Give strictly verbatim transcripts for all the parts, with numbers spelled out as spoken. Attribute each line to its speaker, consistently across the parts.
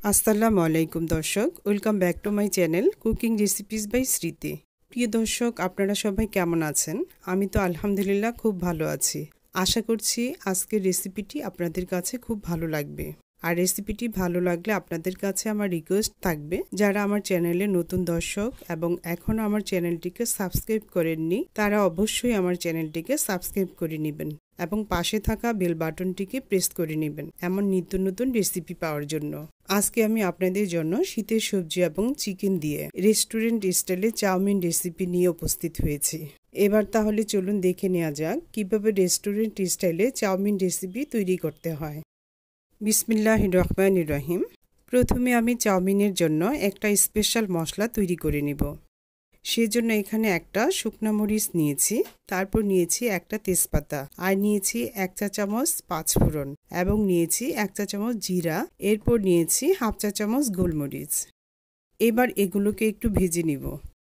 Speaker 1: আসসালামু আলাইকুম দর্শক, welcome back to my channel cooking recipes by Smriti. প্রিয় দর্শক, আপনারা সবাই কেমন আছেন? আমি তো আলহামদুলিল্লাহ খুব ভালো আছি। আশা করছি আজকের রেসিপিটি আপনাদের কাছে খুব ভালো লাগবে। আর রেসিপিটি ভালো লাগলে আপনাদের কাছে আমার রিকোয়েস্ট থাকবে, যারা আমার চ্যানেলে নতুন দর্শক এবং এখনও আমার চ্যানেলটিকে সাবস্ক্রাইব করেননি, তারা অবশ্যই আমার চ্যানেলটিকে সাবস্ক্রাইব করে নেবেন এবং পাশে থাকা বেল বাটনটিকে প্রেস করে নেবেন এমন নিত্য নতুন রেসিপি পাওয়ার জন্য। আজকে আমি আপনাদের জন্য শীতের সবজি এবং চিকেন দিয়ে রেস্টুরেন্ট স্টাইলে চাউমিন রেসিপি নিয়ে উপস্থিত হয়েছি। এবার তাহলে চলুন দেখে নেওয়া যাক কিভাবে রেস্টুরেন্ট স্টাইলে চাউমিন রেসিপি তৈরি করতে হয়। বিসমিল্লাহির রহমানির রহিম। প্রথমে আমি চাউমিনের জন্য একটা স্পেশাল মশলা তৈরি করে নিব। সেজন্য এখানে একটা শুকনা মরিচ নিয়েছি, তারপর নিয়েছি একটা তেজপাতা, আর নিয়েছি এক চা চামচ পাঁচ ফোড়ন এবং নিয়েছি এক চা চামচ জিরা, এরপর নিয়েছি হাফ চা চামচ গোলমরিচ। এবার এগুলোকে একটু ভেজে নিব,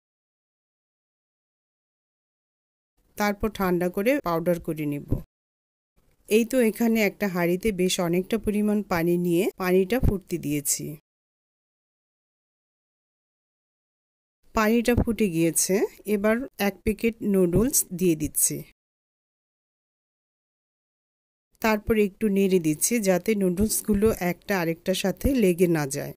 Speaker 1: তারপর ঠান্ডা করে পাউডার করে নিব। এই তো এখানে একটা হাঁড়িতে বেশ অনেকটা পরিমাণ পানি নিয়ে পানিটা ফুটতে দিয়েছি। পানিটা ফুটে গিয়েছে, এবার এক প্যাকেট নুডলস দিয়ে দিচ্ছি। তারপর একটু নেড়ে দিচ্ছি যাতে নুডলসগুলো একটা আরেকটার সাথে লেগে না যায়।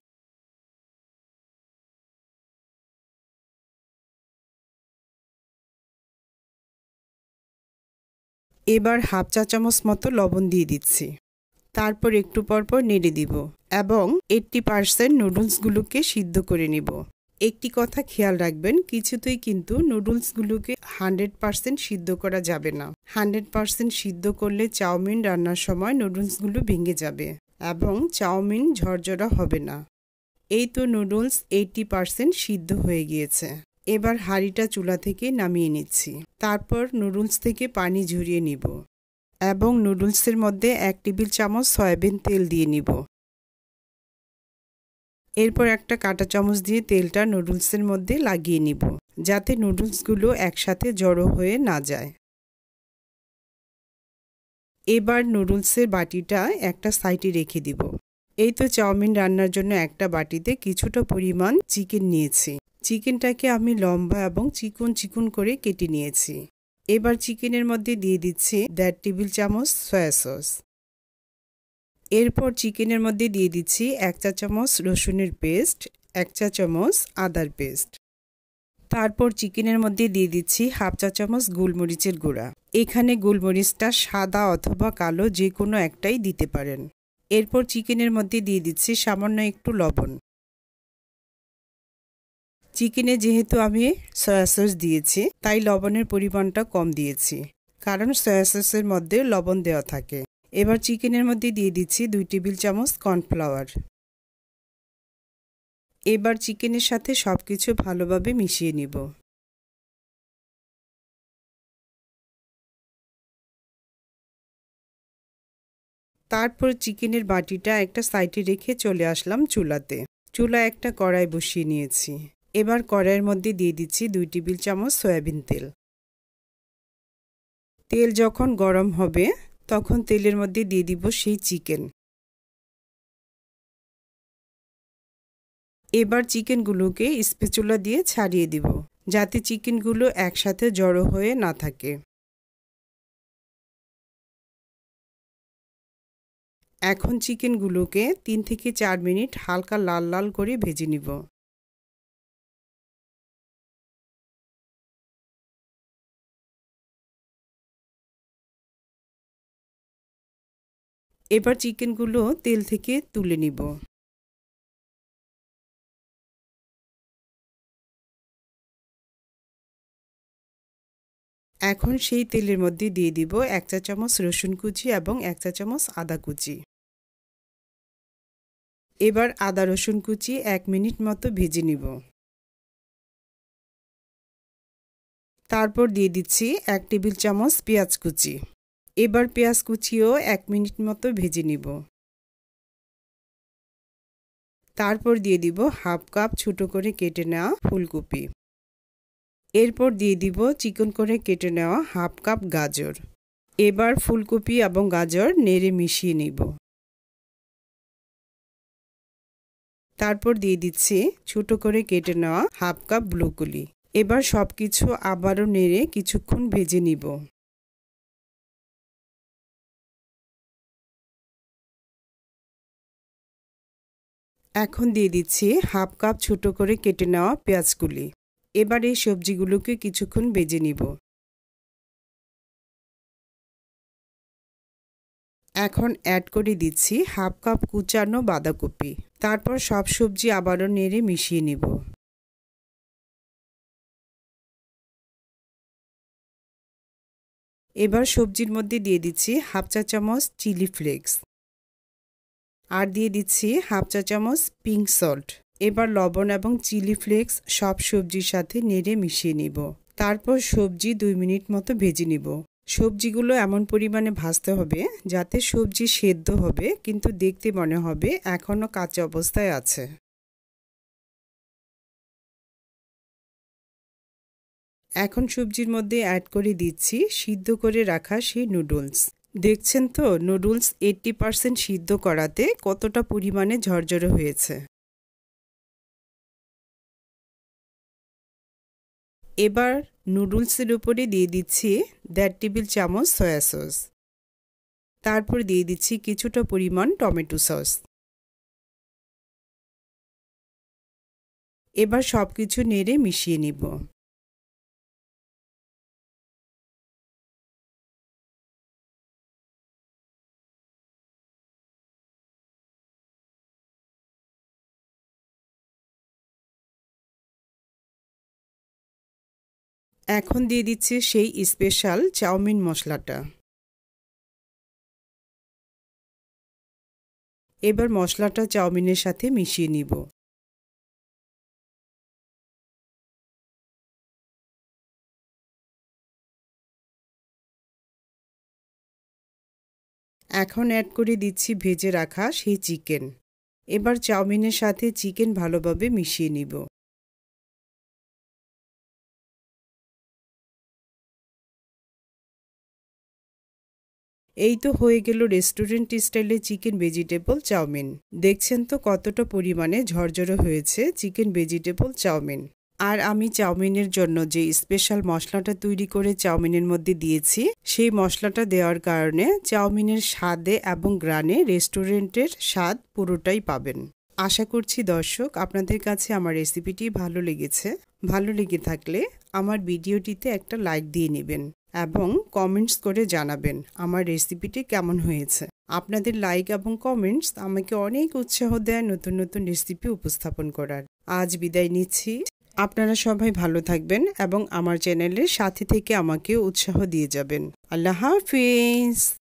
Speaker 1: এবার হাফ চা চামচ মতো লবণ দিয়ে দিচ্ছি। তারপর একটু পরপর নেড়ে দিব এবং এইট্টি পার্সেন্ট নুডলসগুলোকে সিদ্ধ করে নিব। একটি কথা খেয়াল রাখবেন, কিছুতেই কিন্তু নুডলসগুলোকে হান্ড্রেড পার্সেন্ট সিদ্ধ করা যাবে না। হান্ড্রেড পার্সেন্ট সিদ্ধ করলে চাউমিন রান্নার সময় নুডলসগুলো ভেঙে যাবে এবং চাউমিন ঝরঝরা হবে না। এই তো নুডলস এইট্টি পার্সেন্ট সিদ্ধ হয়ে গিয়েছে। এবার হাঁড়িটা চুলা থেকে নামিয়ে নিচ্ছি। তারপর নুডলস থেকে পানি ঝরিয়ে নিব এবং নুডলসের মধ্যে এক টেবিল চামচ সয়াবিন তেল দিয়ে নিব। এরপর একটা কাঁটা চামচ দিয়ে তেলটা নুডলসের মধ্যে লাগিয়ে নিব, যাতে নুডলসগুলো একসাথে জড়ো হয়ে না যায়। এবার নুডলসের বাটিটা একটা সাইডে রেখে দিব। এই তো চাউমিন রান্নার জন্য একটা বাটিতে কিছুটা পরিমাণ চিকেন নিয়েছি। চিকেনটাকে আমি লম্বা এবং চিকন চিকন করে কেটে নিয়েছি। এবার চিকেনের মধ্যে দিয়ে দিচ্ছি দেড় টেবিল চামচ সয়া সস। এরপর চিকেনের মধ্যে দিয়ে দিচ্ছি এক চা চামচ রসুনের পেস্ট, এক চা চামচ আদার পেস্ট। তারপর চিকেনের মধ্যে দিয়ে দিচ্ছি হাফ চা চামচ গোলমরিচের গুঁড়া। এখানে গোলমরিচটা সাদা অথবা কালো যে কোনো একটাই দিতে পারেন। এরপর চিকেনের মধ্যে দিয়ে দিচ্ছি সামান্য একটু লবণ। চিকেনে যেহেতু আমি সয়া সস দিয়েছি, তাই লবণের পরিমাণটা কম দিয়েছি, কারণ সয়া সসের মধ্যে লবণ দেওয়া থাকে। এবার চিকেনের মধ্যে দিয়ে দিচ্ছি দুই টেবিল চামচ কর্নফ্লাওয়ার। এবার চিকেনের সাথে সব কিছু ভালোভাবে মিশিয়ে নিব। তারপর চিকেনের বাটিটা একটা সাইডে রেখে চলে আসলাম চুলাতে। চুলা একটা কড়াই বসিয়ে নিয়েছি। এবার কড়াইয়ের মধ্যে দিয়ে দিচ্ছি দুই টেবিল চামচ সয়াবিন তেল। তেল যখন গরম হবে তখন তেলের মধ্যে দিয়ে দিব সেই চিকেন। এবার চিকেনগুলোকে স্প্যাচুলা দিয়ে ছাড়িয়ে দিব, যাতে চিকেনগুলো একসাথে জড়ো হয়ে না থাকে। এখন চিকেনগুলোকে তিন থেকে চার মিনিট হালকা লাল লাল করে ভেজে নিব। এবার চিকেনগুলো তেল থেকে তুলে নিব। এখন সেই তেলের মধ্যে দিয়ে দিব এক চা চামচ রসুন কুচি এবং এক চা চামচ আদা কুচি। এবার আদা রসুন কুচি এক মিনিট মতো ভেজে নিব। তারপর দিয়ে দিচ্ছি এক টেবিল চামচ পেঁয়াজ কুচি। এবার পেঁয়াজ কুচিও এক মিনিট মতো ভেজে নিব। তারপর দিয়ে দিব হাফ কাপ ছোট করে কেটে নেওয়া ফুলকপি। এরপর দিয়ে দিব চিকন করে কেটে নেওয়া হাফ কাপ গাজর। এবার ফুলকপি এবং গাজর নেড়ে মিশিয়ে নিব। তারপর দিয়ে দিচ্ছি ছোট করে কেটে নেওয়া হাফ কাপ ব্রোকলি। এবার সবকিছু আবারও নেড়ে কিছুক্ষণ ভেজে নিব। এখন দিয়ে দিচ্ছি হাফ কাপ ছোট করে কেটে নেওয়া পেঁয়াজগুলি। এবার এই সবজিগুলোকে কিছুক্ষণ ভেজে নিব। এখন অ্যাড করে দিচ্ছি হাফ কাপ কুচানো বাঁধাকপি। তারপর সব সবজি আবারও নেড়ে মিশিয়ে নিব। এবার সবজির মধ্যে দিয়ে দিচ্ছি হাফ চা চামচ চিলি ফ্লেক্স আর দিয়ে দিচ্ছি হাফ চা চামচ পিঙ্ক সল্ট। এবার লবণ এবং চিলি ফ্লেক্স সব সবজির সাথে নেড়ে মিশিয়ে নিব। তারপর সবজি দুই মিনিট মতো ভেজে নিব। সবজিগুলো এমন পরিমাণে ভাজতে হবে যাতে সবজি সেদ্ধ হবে কিন্তু দেখতে মনে হবে এখনও কাঁচা অবস্থায় আছে। এখন সবজির মধ্যে অ্যাড করে দিচ্ছি সিদ্ধ করে রাখা সেই নুডলস। দেখছেন তো নুডলস আশি পার্সেন্ট সিদ্ধ করাতে কতটা পরিমাণে ঝরঝরে হয়েছে। এবার নুডলসের উপরে দিয়ে দিচ্ছি দেড় টেবিল চামচ সয়া সস। তারপর দিয়ে দিচ্ছি কিছুটা পরিমাণ টমেটো সস। এবার সব কিছু নেড়ে মিশিয়ে নিব। এখন দিয়ে দিচ্ছি সেই স্পেশাল চাউমিন মশলাটা। এবার মশলাটা চাউমিনের সাথে মিশিয়ে নিব। এখন অ্যাড করে দিচ্ছি ভেজে রাখা সেই চিকেন। এবার চাউমিনের সাথে চিকেন ভালোভাবে মিশিয়ে নিব। এই তো হয়ে গেল রেস্টুরেন্ট স্টাইলে চিকেন ভেজিটেবল চাউমিন। দেখছেন তো কতটা পরিমাণে ঝরঝরে হয়েছে চিকেন ভেজিটেবল চাউমিন। আর আমি চাউমিনের জন্য যে স্পেশাল মশলাটা তৈরি করে চাউমিনের মধ্যে দিয়েছি সেই মশলাটা দেওয়ার কারণে চাউমিনের স্বাদে এবং গ্রানে রেস্টুরেন্টের স্বাদ পুরোটাই পাবেন। আশা করছি দর্শক আপনাদের কাছে আমার রেসিপিটি ভালো লেগেছে। ভালো লেগে থাকলে আমার ভিডিওটিতে একটা লাইক দিয়ে নেবেন এবং কমেন্টস করে জানাবেন আমার রেসিপিটি কেমন হয়েছে। আপনাদের লাইক এবং কমেন্টস আমাকে অনেক উৎসাহ দেয় নতুন নতুন রেসিপি উপস্থাপন করার। আজ বিদায় নিচ্ছি। আপনারা সবাই ভালো থাকবেন এবং আমার চ্যানেলের সাথে থেকে আমাকে উৎসাহ দিয়ে যাবেন। আল্লাহ হাফিজ।